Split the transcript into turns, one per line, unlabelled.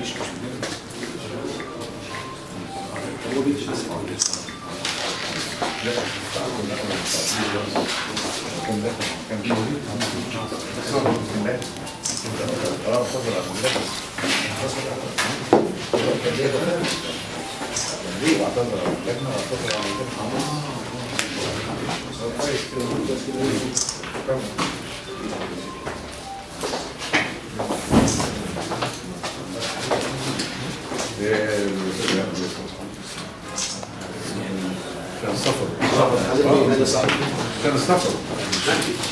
هو بيتحسب لا كان ليه واعتذر على اللجنه واعتذر على كان السفر كان السفر